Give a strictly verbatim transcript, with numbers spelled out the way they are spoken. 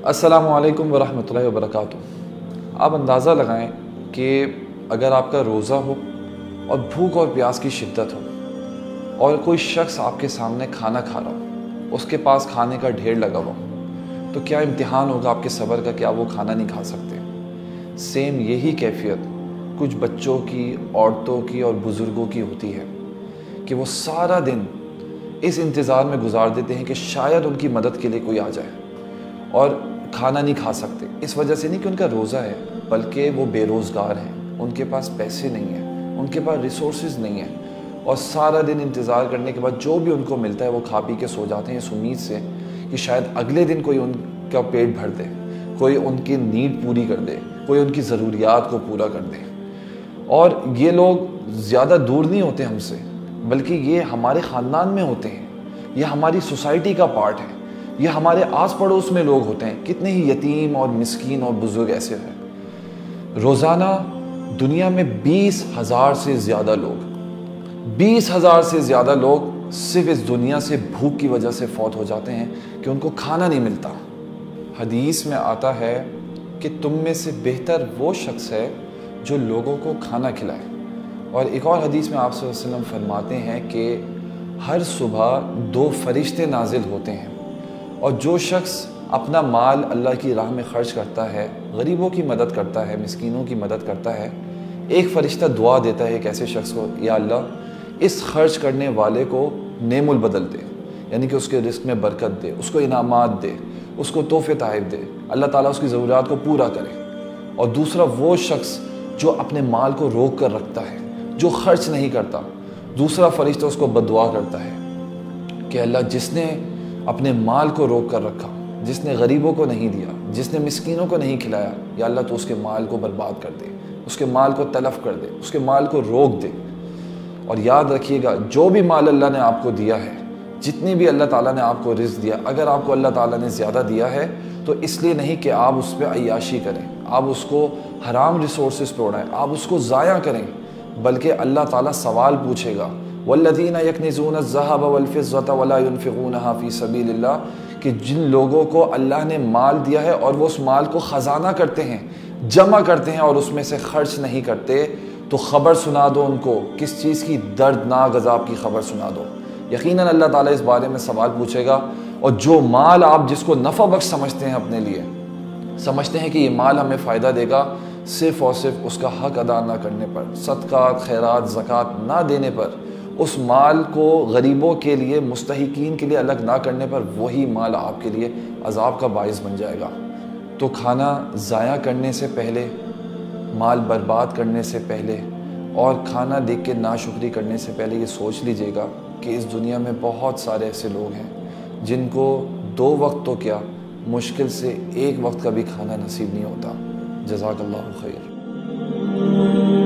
السلام علیکم ورحمۃ اللہ وبرکاتہ۔ آپ اندازہ لگائیں کہ اگر آپ کا روزہ ہو اور بھوک اور پیاس کی شدت ہو اور کوئی شخص آپ کے سامنے کھانا کھا رہا ہو، اس کے پاس کھانے کا ڈھیر لگا ہوا، تو کیا امتحان ہوگا آپ کے صبر کا کہ آپ وہ کھانا نہیں کھا سکتے۔ سیم یہی کیفیت کچھ بچوں کی، عورتوں کی اور بزرگوں کی ہوتی ہے کہ وہ سارا دن اس انتظار میں گزار دیتے ہیں کہ شاید ان کی مدد کے لیے کوئی آ جائے، اور کھانا نہیں کھا سکتے۔ اس وجہ سے نہیں کہ ان کا روزہ ہے، بلکہ وہ بے روزگار ہیں، ان کے پاس پیسے نہیں ہیں، ان کے پاس ریسورسز نہیں ہیں، اور سارا دن انتظار کرنے کے بعد جو بھی ان کو ملتا ہے وہ کھا پی کے سو جاتے ہیں اس امید سے کہ شاید اگلے دن کوئی ان کا پیٹ بھر دے، کوئی ان کی نیڈ پوری کر دے، کوئی ان کی ضروریات کو پورا کر دے۔ اور یہ لوگ زیادہ دور نہیں ہوتے ہم سے، بلکہ یہ ہمارے خاندان میں ہوتے ہیں، یہ ہماری سوسائٹی کا پارٹ ہے، یہ ہمارے آس پڑوس میں لوگ ہوتے ہیں۔ کتنے ہی یتیم اور مسکین اور بزرگ ایسے ہیں۔ روزانہ دنیا میں بیس ہزار سے زیادہ لوگ بیس ہزار سے زیادہ لوگ صرف اس دنیا سے بھوک کی وجہ سے فوت ہو جاتے ہیں کہ ان کو کھانا نہیں ملتا۔ حدیث میں آتا ہے کہ تم میں سے بہتر وہ شخص ہے جو لوگوں کو کھانا کھلائے، اور ایک اور حدیث میں آپ صلی اللہ علیہ وسلم فرماتے ہیں کہ ہر صبح دو فرشتے نازل ہوتے ہیں، اور جو شخص اپنا مال اللہ کی راہ میں خرچ کرتا ہے، غریبوں کی مدد کرتا ہے، مسکینوں کی مدد کرتا ہے، ایک فرشتہ دعا دیتا ہے ایک ایسے شخص کو، یا اللہ اس خرچ کرنے والے کو نعم البدل دے، یعنی کہ اس کے رزق میں برکت دے، اس کو انعامات دے، اس کو تحفے تحائف دے، اللہ تعالیٰ اس کی ضروریات کو پورا کرے۔ اور دوسرا وہ شخص جو اپنے مال کو روک کر رکھتا ہے، جو خرچ نہیں کرتا، دوسرا فرشتہ اس کو بددعا کرتا ہے کہ اللہ جس نے اپنے مال کو روک کر رکھا، جس نے غریبوں کو نہیں دیا، جس نے مسکینوں کو نہیں کھلایا، یا اللہ تو اس کے مال کو برباد کر دے، اس کے مال کو تلف کر دے، اس کے مال کو روک دے۔ اور یاد رکھیے گا، جو بھی مال اللہ نے آپ کو دیا ہے، جتنی بھی اللہ تعالیٰ نے آپ کو رزق دیا، اگر آپ کو اللہ تعالیٰ نے زیادہ دیا ہے تو اس لیے نہیں کہ آپ اس پہ عیاشی کریں، آپ اس کو حرام ریسورسز پہ اڑائیں، آپ اس کو ضائع کریں، بلکہ اللہ تعالیٰ سوال پوچھے گا، وَالَّذِينَ يَكْنِزُونَ الذَّهَبَ وَالْفِضَّةَ وَلَا يُنْفِقُونَهَا فِي سَبِيلِ اللَّهِ، کہ جن لوگوں کو اللہ نے مال دیا ہے اور وہ اس مال کو خزانہ کرتے ہیں، جمع کرتے ہیں اور اس میں سے خرچ نہیں کرتے، تو خبر سنا دو ان کو، کس چیز کی؟ دردناک عذاب کی خبر سنا دو۔ یقیناً اللہ تعالیٰ اس بارے میں سوال پوچھے گا، اور جو مال آپ جس کو نفع بخش سمجھتے ہیں، اپنے لیے سمجھتے ہیں کہ یہ مال ہمیں فائدہ دے گا، صرف اور صرف اس کا حق ادا نہ کرنے پر، صدقات، خیرات، زکوٰۃ نہ دینے پر، اس مال کو غریبوں کے لیے، مستحقین کے لیے الگ نہ کرنے پر، وہی مال آپ کے لیے عذاب کا باعث بن جائے گا۔ تو کھانا ضائع کرنے سے پہلے، مال برباد کرنے سے پہلے، اور کھانا دیکھ کے ناشکری کرنے سے پہلے یہ سوچ لیجئے گا کہ اس دنیا میں بہت سارے ایسے لوگ ہیں جن کو دو وقت تو کیا، مشکل سے ایک وقت کا بھی کھانا نصیب نہیں ہوتا۔ جزاک اللہ خیر۔